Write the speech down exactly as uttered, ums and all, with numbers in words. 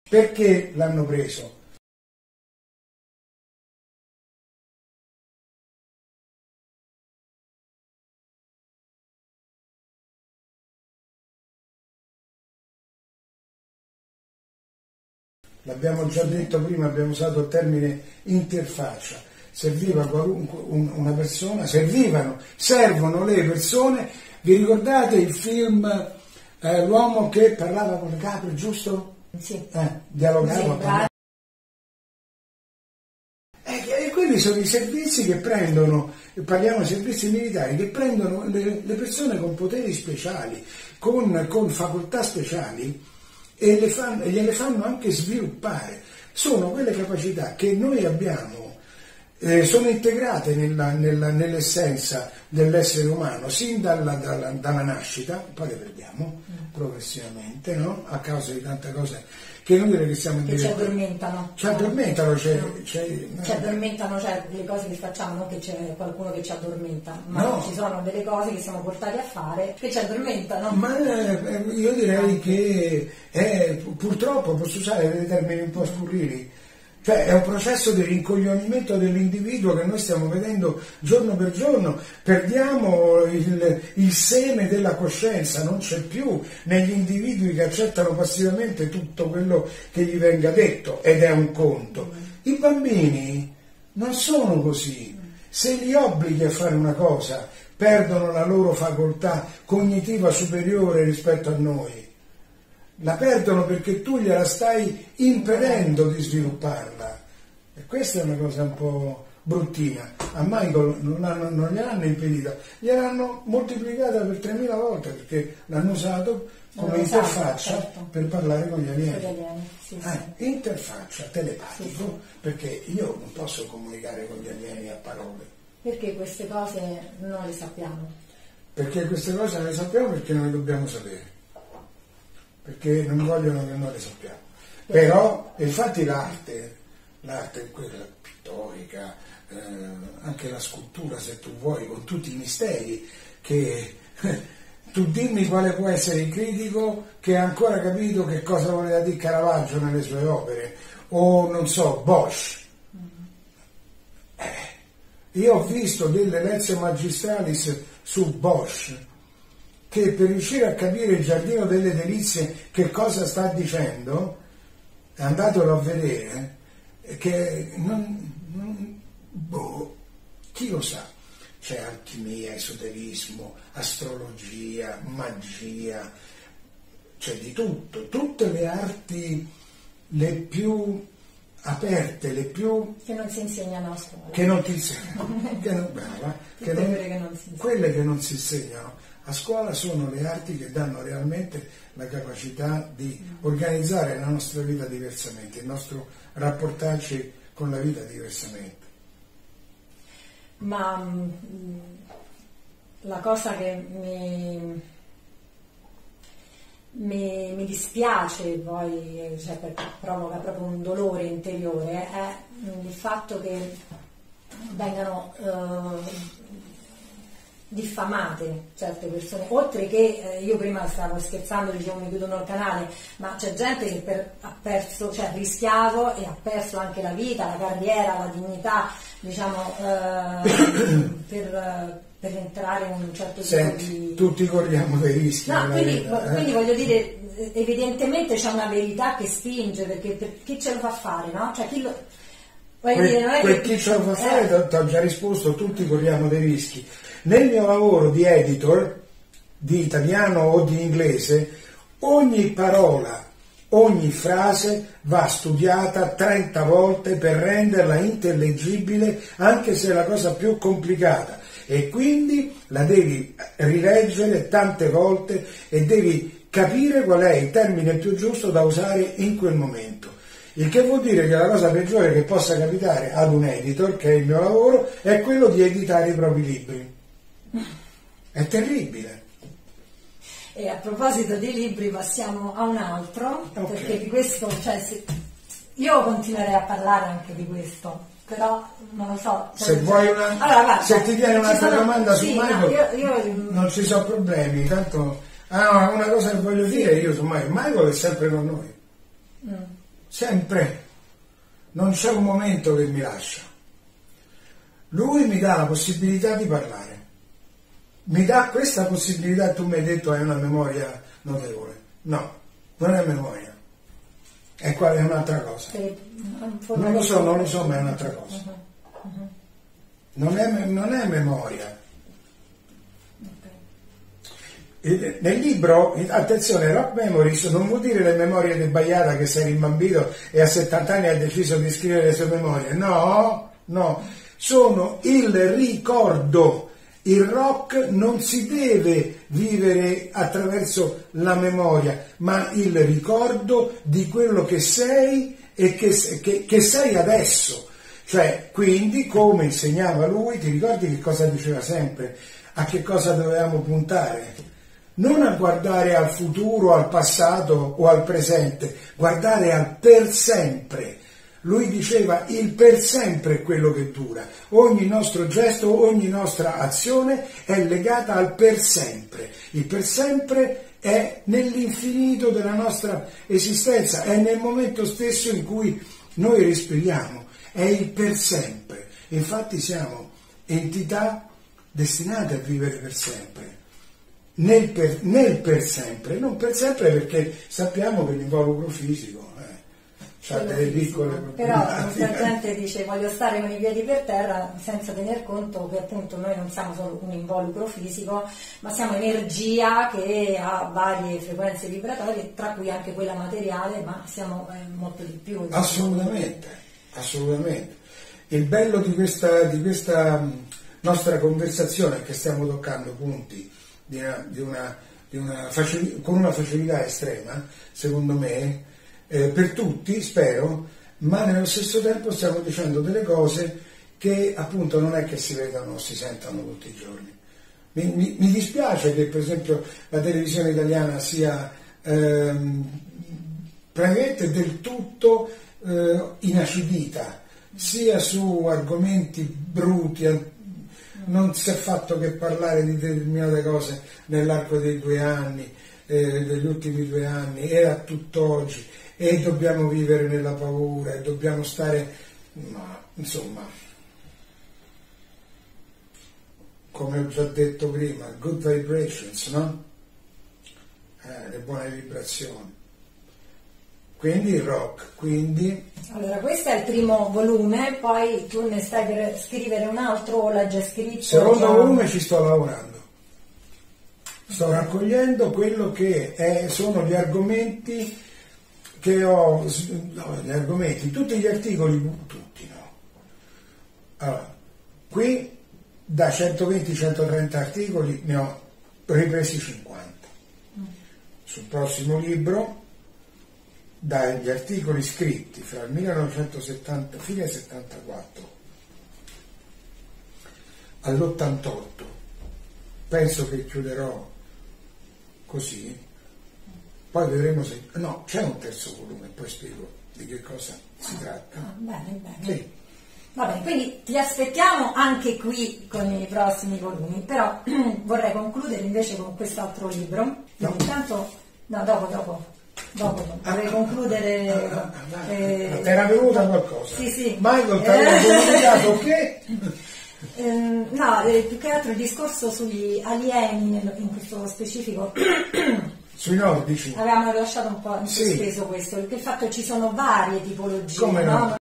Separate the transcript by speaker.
Speaker 1: Perché l'hanno preso? L'abbiamo già detto prima, abbiamo usato il termine interfaccia. Serviva qualunque, un, una persona, servivano, servono le persone. Vi ricordate il film eh, L'uomo che parlava con le capre, giusto?
Speaker 2: Sì.
Speaker 1: Eh, dialogava. Sì, e, e quelli sono i servizi che prendono, parliamo di servizi militari, che prendono le, le persone con poteri speciali, con, con facoltà speciali, e le fanno, e gliele fanno anche sviluppare. Sono quelle capacità che noi abbiamo, eh, sono integrate nella, nella, nell'essenza dell'essere umano, sin dalla, dalla, dalla nascita, poi le perdiamo mm. progressivamente, no? A causa di tante cose che non dire che siamo in
Speaker 2: che ci addormentano.
Speaker 1: Ci addormentano, c'è,
Speaker 2: no.
Speaker 1: c'è, no.
Speaker 2: Ci addormentano, cioè le cose che facciamo, non che c'è qualcuno che ci addormenta, ma
Speaker 1: no.
Speaker 2: ci sono delle cose che siamo portati a fare che ci addormentano.
Speaker 1: Ma eh, io direi che è, purtroppo, posso usare dei termini un po' scurrili, cioè è un processo di rincoglionimento dell'individuo che noi stiamo vedendo giorno per giorno. Perdiamo il, il seme della coscienza, non c'è più negli individui che accettano passivamente tutto quello che gli venga detto, ed è un conto. I bambini non sono così. Se li obblighi a fare una cosa, perdono la loro facoltà cognitiva superiore rispetto a noi. La perdono perché tu gliela stai impedendo di svilupparla, e questa è una cosa un po' bruttina. A Michael non, hanno, non gliel'hanno impedita, gliel'hanno moltiplicata per tremila volte, perché l'hanno usato come
Speaker 2: non
Speaker 1: interfaccia,
Speaker 2: certo,
Speaker 1: per parlare con gli alieni.
Speaker 2: Con gli alieni sì,
Speaker 1: ah,
Speaker 2: sì.
Speaker 1: Interfaccia, telepatico, sì, sì. Perché io non posso comunicare con gli alieni a parole.
Speaker 2: Perché queste cose non le sappiamo?
Speaker 1: Perché queste cose non le sappiamo perché non le dobbiamo sapere. Perché non vogliono che noi le sappiamo. Però, infatti l'arte, l'arte quella pittorica, eh, anche la scultura, se tu vuoi, con tutti i misteri, che tu dimmi quale può essere il critico che ha ancora capito che cosa voleva dire Caravaggio nelle sue opere, o non so, Bosch. Eh, io ho visto delle lezioni magistralis su Bosch, che per riuscire a capire il Giardino delle Delizie che cosa sta dicendo, andatelo a vedere, che non, non boh, chi lo sa, c'è alchimia, esoterismo, astrologia, magia, c'è di tutto, tutte le arti le più aperte, le più
Speaker 2: che non si insegnano a scuola,
Speaker 1: che non ti insegnano, che non, brava, che non,
Speaker 2: che non si
Speaker 1: quelle che non si insegnano a scuola sono le arti che danno realmente la capacità di organizzare la nostra vita diversamente, il nostro rapportarci con la vita diversamente.
Speaker 2: Ma mh, la cosa che mi, mi, mi dispiace poi, cioè, perché provoca proprio un dolore interiore, è il fatto che vengano eh, diffamate certe persone, oltre che eh, io prima stavo scherzando, dicevo mi chiudono il canale, ma c'è gente che per, ha perso, cioè ha rischiato e ha perso anche la vita, la carriera, la dignità, diciamo, eh, per, per entrare in un certo tipo
Speaker 1: Senti,
Speaker 2: di...
Speaker 1: tutti corriamo dei rischi.
Speaker 2: No, quindi,
Speaker 1: vita, eh?
Speaker 2: quindi voglio dire, evidentemente c'è una verità che spinge, perché per, chi ce lo fa fare, no? Cioè chi lo...
Speaker 1: Que,
Speaker 2: dire, non è
Speaker 1: quel
Speaker 2: che...
Speaker 1: chi ce lo fa fare,
Speaker 2: eh.
Speaker 1: ti ho già risposto, tutti corriamo dei rischi. Nel mio lavoro di editor, di italiano o di inglese, ogni parola, ogni frase va studiata trenta volte per renderla intellegibile, anche se è la cosa più complicata, e quindi la devi rileggere tante volte e devi capire qual è il termine più giusto da usare in quel momento. Il che vuol dire che la cosa peggiore che possa capitare ad un editor, che è il mio lavoro, è quello di editare i propri libri. È terribile.
Speaker 2: E a proposito di libri passiamo a un altro, okay. Perché di questo, cioè, se, io continuerei a parlare anche di questo, però non lo so.
Speaker 1: Se vuoi una,
Speaker 2: allora, guarda,
Speaker 1: se ti viene un'altra
Speaker 2: sono,
Speaker 1: domanda
Speaker 2: sì,
Speaker 1: su Michael,
Speaker 2: no, io, io,
Speaker 1: non ci sono problemi, tanto ah, no, una cosa che voglio
Speaker 2: sì.
Speaker 1: dire io su Michael, Michael è sempre con noi.
Speaker 2: Mm.
Speaker 1: sempre, non c'è un momento che mi lascia. Lui mi dà la possibilità di parlare, mi dà questa possibilità. Tu mi hai detto hai una memoria notevole. No, non è memoria, è, qua, è un'altra cosa. Non lo so, non lo so, ma è un'altra cosa. Uh-huh. Uh-huh. Non, è, non è memoria. Okay. Nel libro, attenzione, rock memories non vuol dire le memorie del Baiada che sei rimbambito e a settanta anni hai deciso di scrivere le sue memorie. No, no, sono il ricordo. Il rock non si deve vivere attraverso la memoria, ma il ricordo di quello che sei e che, che, che sei adesso. Cioè, quindi, come insegnava lui, ti ricordi che cosa diceva sempre? A che cosa dovevamo puntare? Non a guardare al futuro, al passato o al presente, guardare al per sempre. Lui diceva il per sempre è quello che dura, ogni nostro gesto, ogni nostra azione è legata al per sempre, il per sempre è nell'infinito della nostra esistenza, è nel momento stesso in cui noi respiriamo, è il per sempre, infatti siamo entità destinate a vivere per sempre, nel per, nel per sempre, non per sempre perché sappiamo che l'involucro fisico c'ha delle piccole
Speaker 2: però molta gente dice voglio stare con i piedi per terra senza tener conto che appunto noi non siamo solo un involucro fisico ma siamo energia che ha varie frequenze vibratorie tra cui anche quella materiale ma siamo eh, molto di più insomma.
Speaker 1: assolutamente assolutamente il bello di questa, di questa nostra conversazione è che stiamo toccando punti di una, di una, di una facil- con una facilità estrema secondo me. Eh, per tutti, spero, ma nello stesso tempo stiamo dicendo delle cose che appunto non è che si vedano o si sentano tutti i giorni. Mi, mi, mi dispiace che per esempio la televisione italiana sia ehm, praticamente del tutto eh, inacidita, sia su argomenti bruti, non si è fatto che parlare di determinate cose nell'arco dei due anni, eh, degli ultimi due anni e a tutt'oggi. E dobbiamo vivere nella paura, e dobbiamo stare, ma insomma, come ho già detto prima, good vibrations, no? Eh, le buone vibrazioni. Quindi il rock, quindi...
Speaker 2: Allora, questo è il primo volume, poi tu ne stai per scrivere un altro o l'hai già scritto?
Speaker 1: Secondo
Speaker 2: già...
Speaker 1: volume ci sto lavorando. Sto raccogliendo quello che è, sono gli argomenti... che ho, no, gli argomenti, tutti gli articoli, tutti no. Allora, qui da centoventi centotrenta articoli ne ho ripresi cinquanta. Sul prossimo libro, dagli articoli scritti fra il millenovecentosettanta, fine settantaquattro all'ottantotto, penso che chiuderò così. Poi vedremo se... No, c'è un terzo volume, poi spiego di che cosa si tratta.
Speaker 2: Ah, bene, bene.
Speaker 1: Sì.
Speaker 2: Va bene, quindi ti aspettiamo anche qui con i prossimi volumi, però vorrei concludere invece con quest'altro libro.
Speaker 1: No.
Speaker 2: Intanto, no, dopo, dopo, dopo, dopo. vorrei ah, concludere...
Speaker 1: Ah, ah,
Speaker 2: eh,
Speaker 1: era venuta qualcosa?
Speaker 2: Sì, sì.
Speaker 1: Michael, ti avevo comunicato che...
Speaker 2: Eh, no, eh, più che altro il discorso sugli alieni, in questo specifico...
Speaker 1: Sui nordici
Speaker 2: avevamo lasciato un po' in
Speaker 1: sì.
Speaker 2: sospeso questo, perché il fatto che ci sono varie tipologie,
Speaker 1: come no?
Speaker 2: no?